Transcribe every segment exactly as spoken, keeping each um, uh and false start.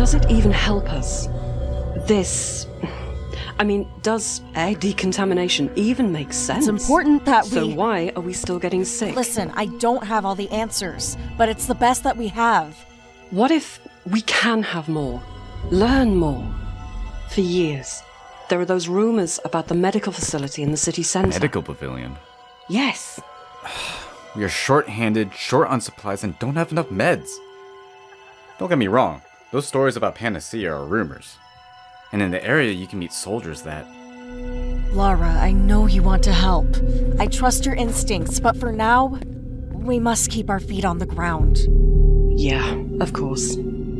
does it even help us? This... I mean, does air decontamination even make sense? It's important that we... So why are we still getting sick? Listen, I don't have all the answers, but it's the best that we have. What if we can have more? Learn more? For years, there are those rumors about the medical facility in the city center. Medical Pavilion? Yes. We are short-handed, short on supplies, and don't have enough meds. Don't get me wrong, those stories about Panacea are rumors. And in the area, you can meet soldiers that... Lara, I know you want to help. I trust your instincts, but for now, we must keep our feet on the ground. Yeah, of course.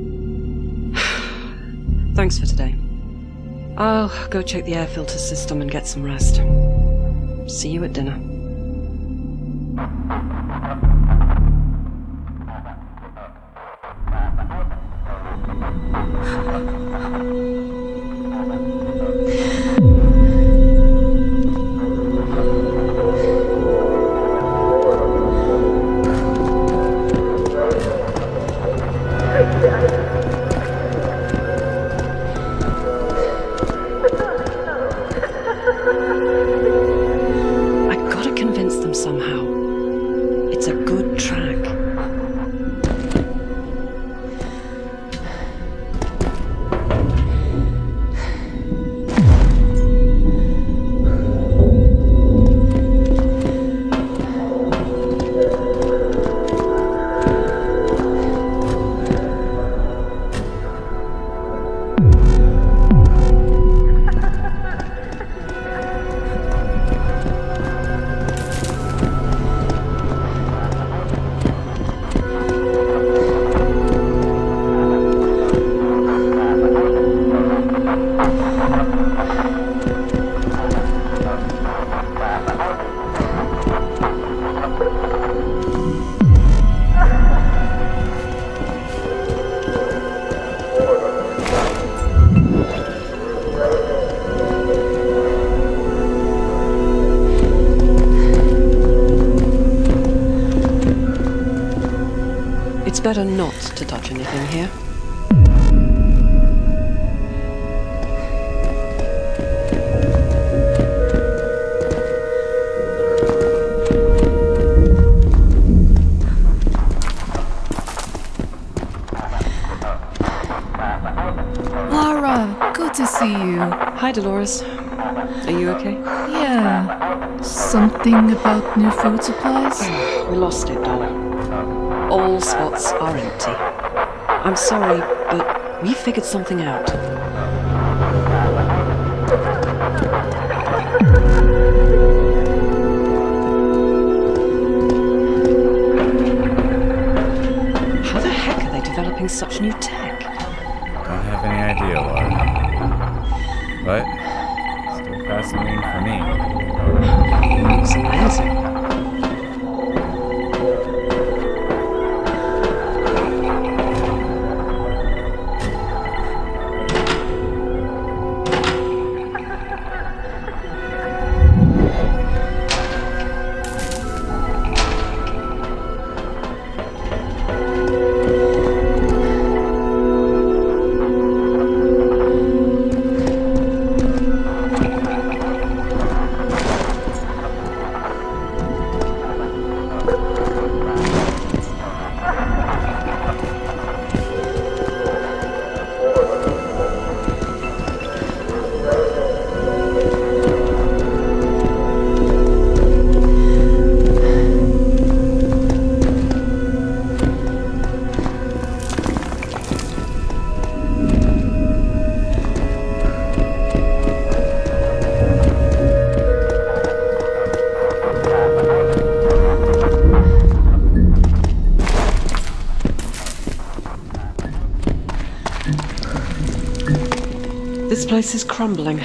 Thanks for today. I'll go check the air filter system and get some rest. See you at dinner. Better not to touch anything here. Lara, good to see you. Hi, Dolores. Are you okay? Yeah. Something about new food supplies? We lost it, doll. All spots are empty. I'm sorry, but we figured something out. How the heck are they developing such new tech? Don't have any idea, Lara. But, still fascinating for me. Looks amazing. This place is crumbling.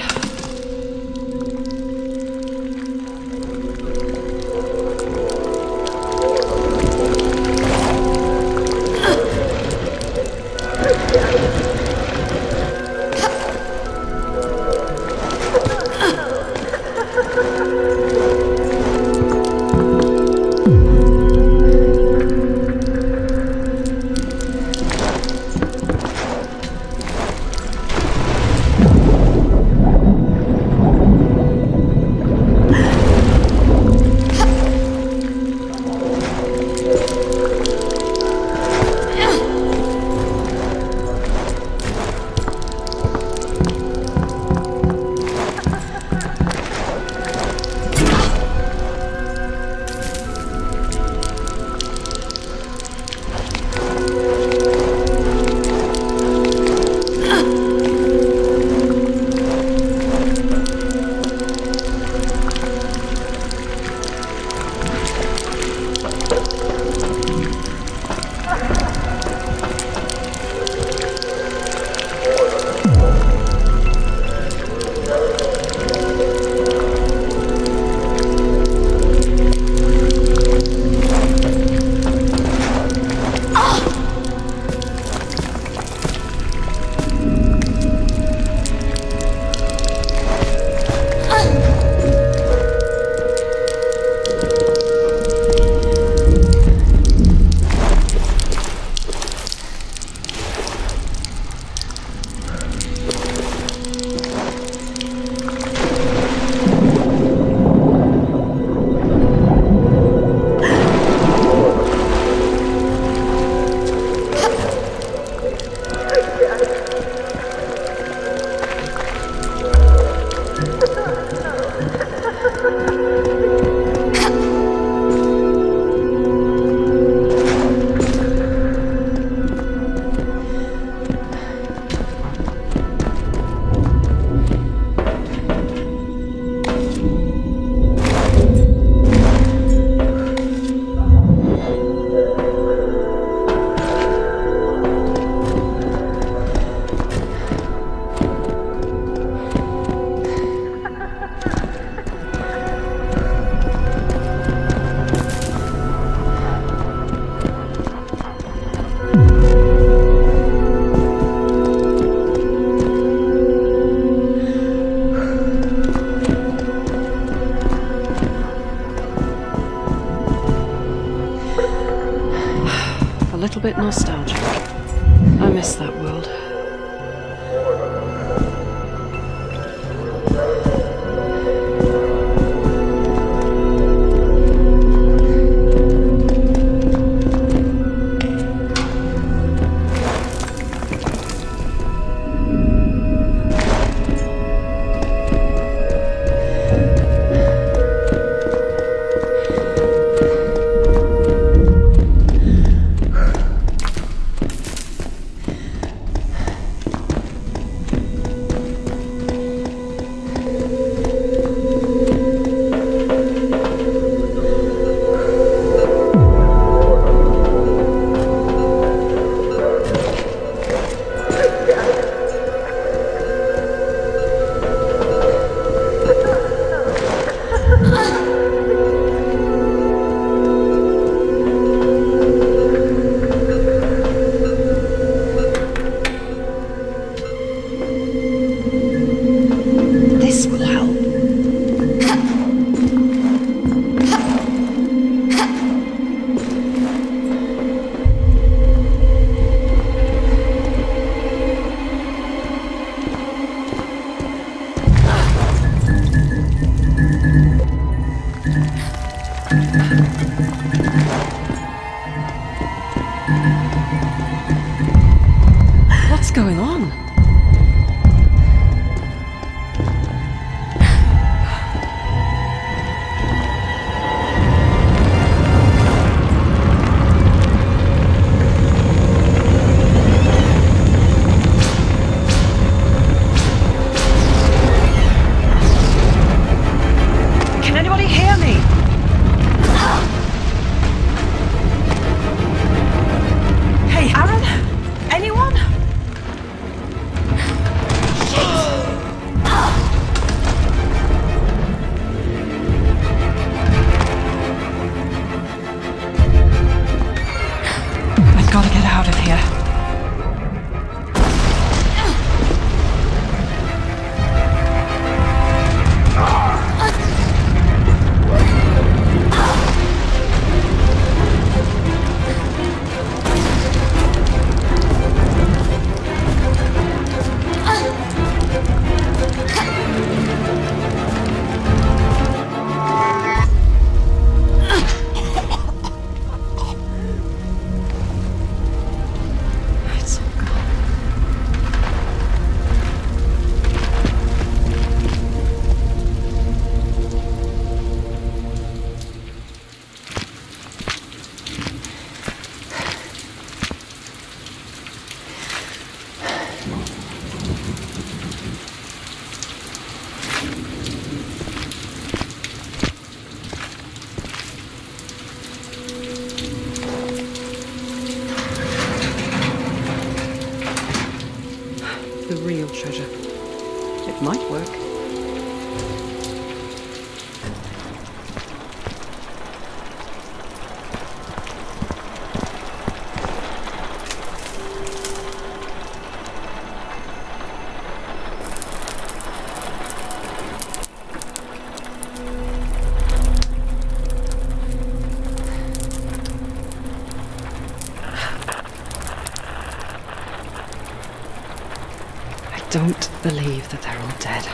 little bit nostalgic. I miss that world. What's going on? Can anybody hear me? Hey, Aaron? Anyone? I've got to get out of here. It's all gone. The real treasure. It might work. I don't believe that they're all dead.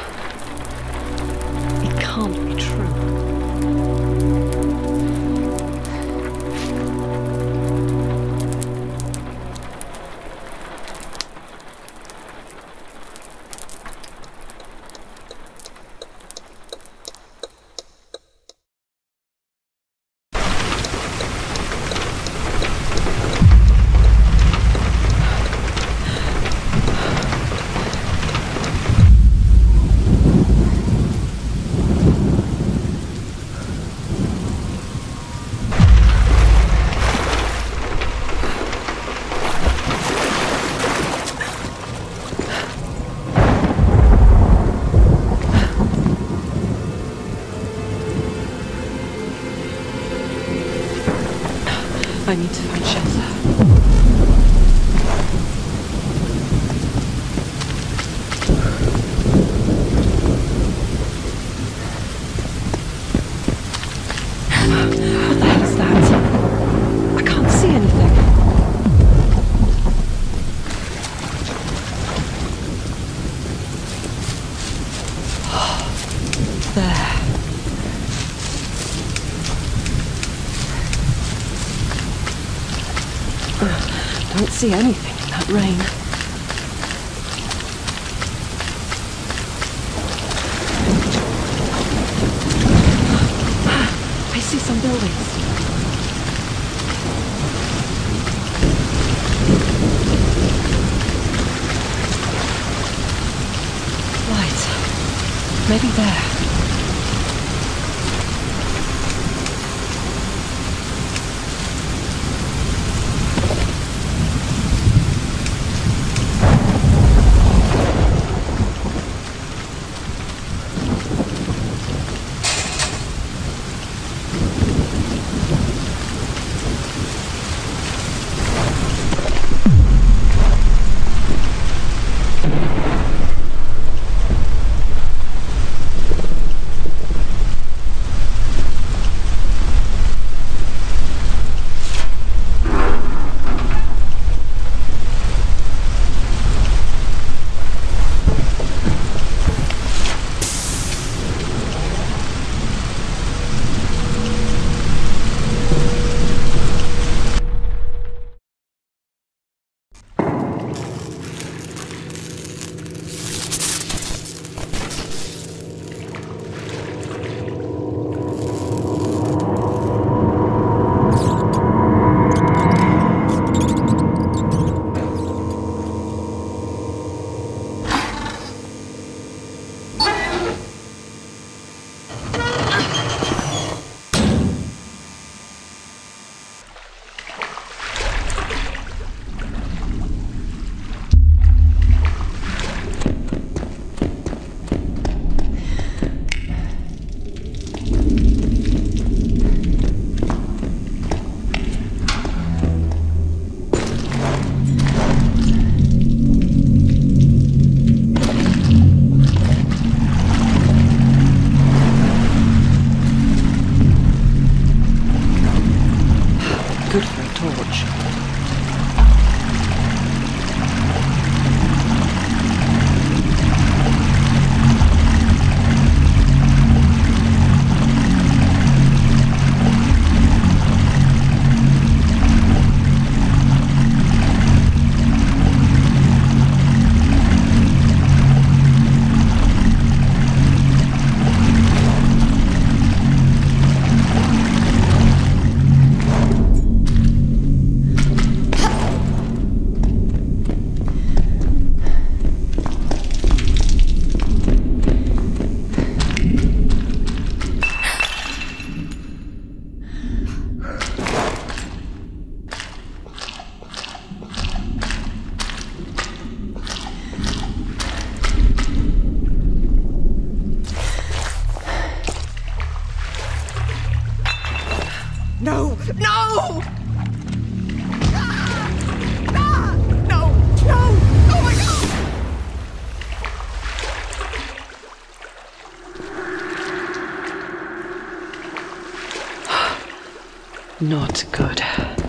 It can't be true. I need to find shelter. What the hell is that? I can't see anything. Don't see anything in that rain. I see some buildings. Light. Maybe there. No! No! Ah! Ah! No! No! Oh my God! Not good.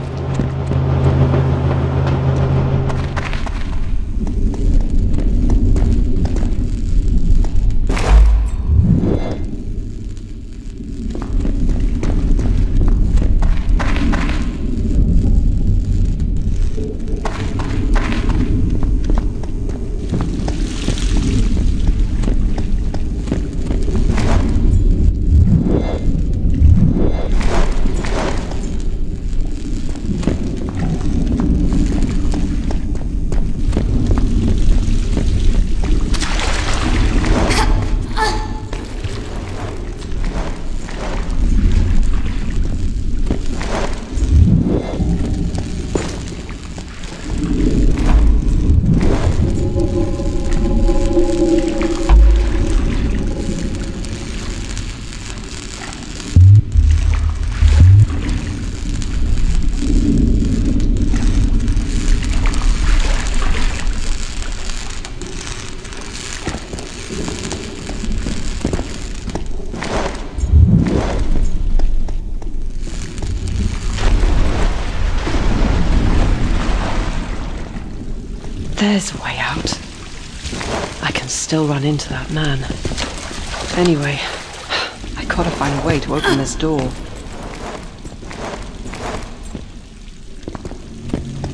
There's a way out. I can still run into that man. Anyway, I gotta find a way to open this door.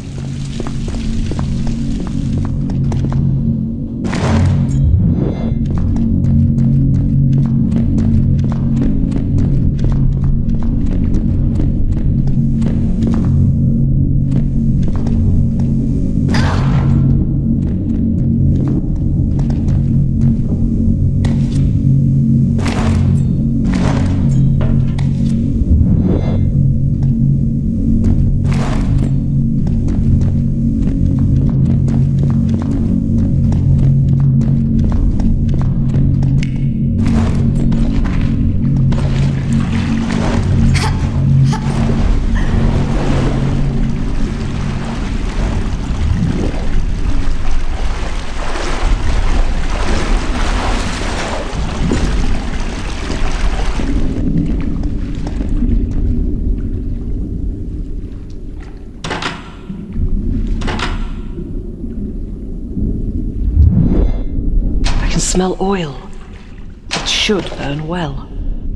smell oil. It should burn well.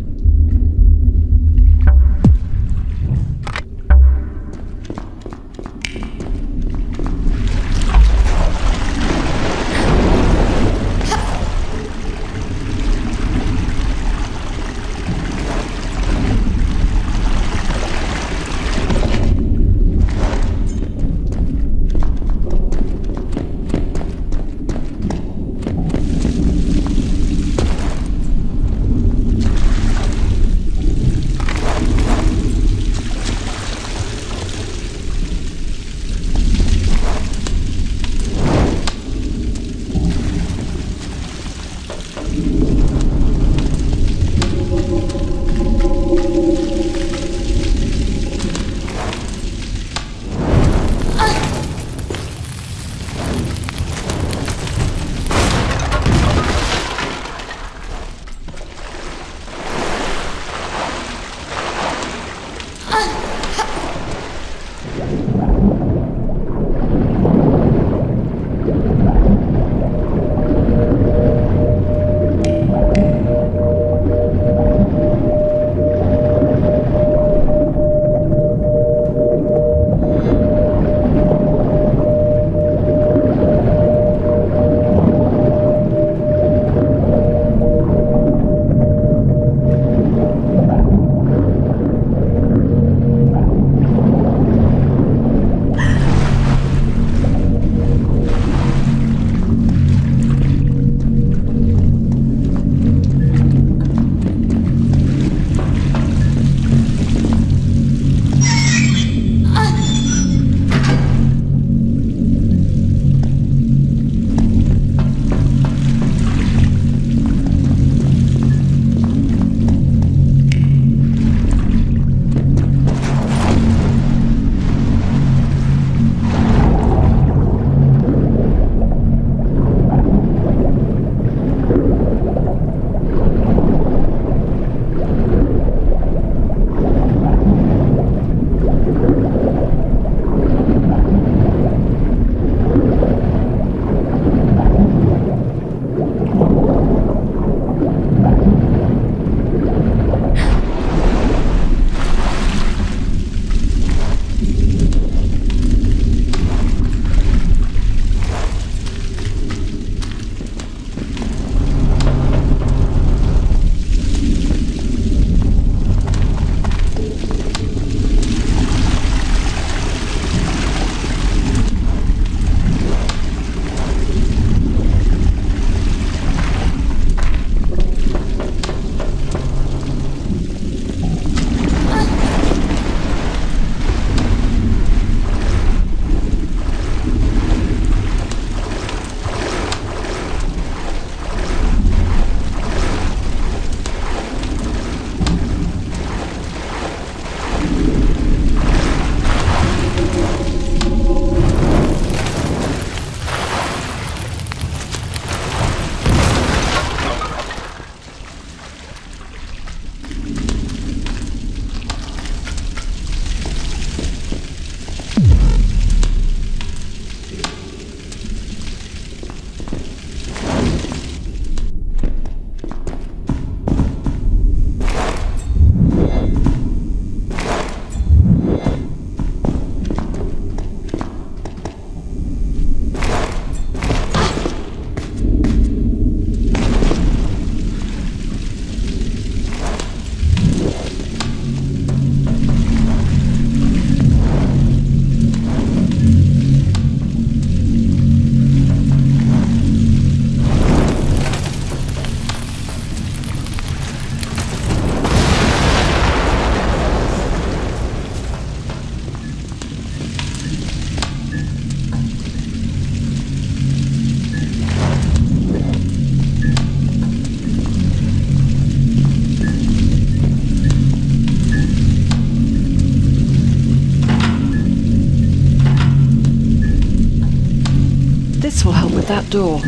This will help with that door.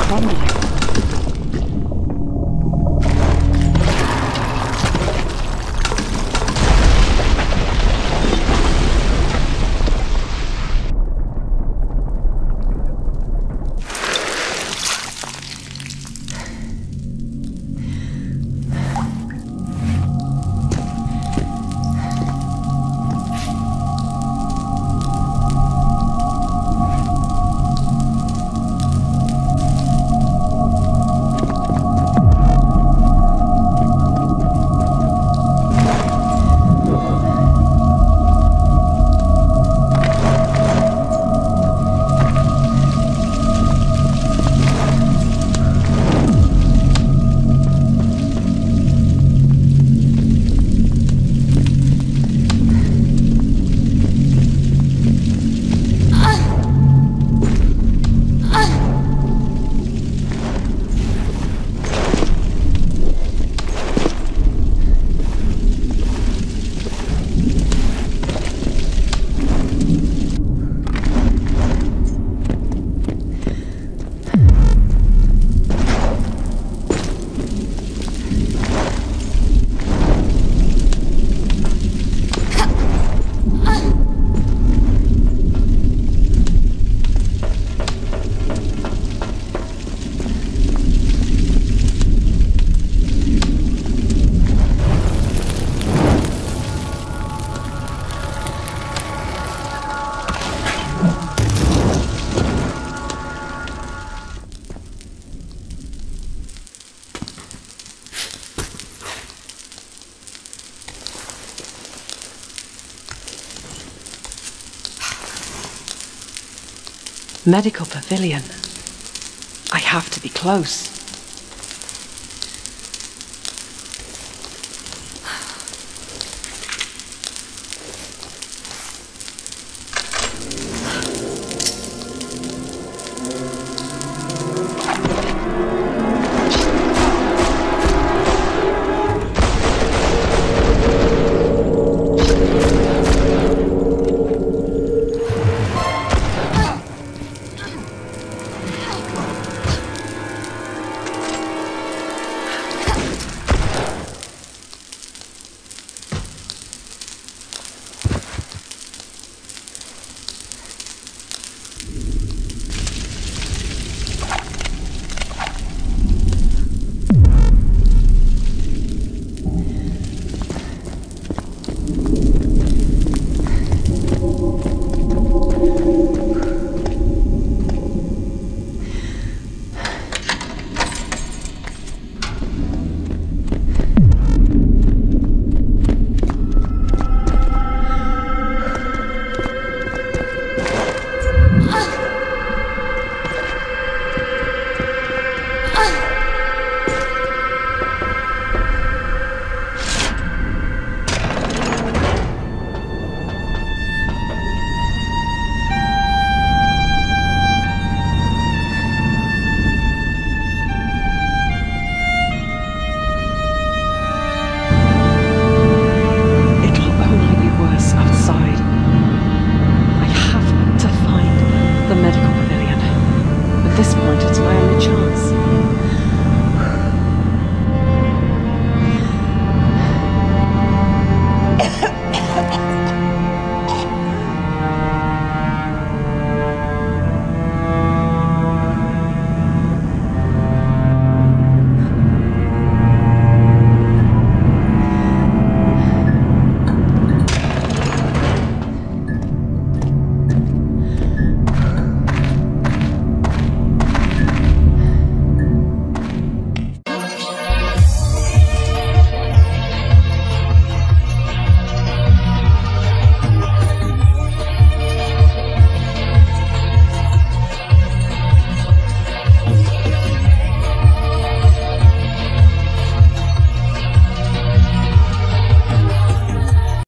crumbling. Medical Pavilion. I have to be close. Ah!